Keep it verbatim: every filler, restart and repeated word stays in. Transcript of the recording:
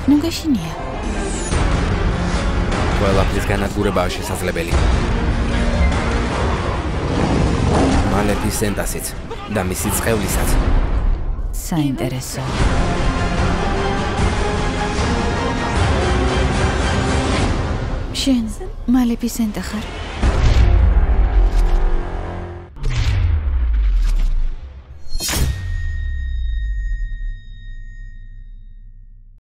ნუ გეშინია. ყველაფრის განადგურებაა შესაძლებელი. მალეფისენტასაც და მისი წყევლისაც. საინტერესო. შენ მალეფისენტა ხარ?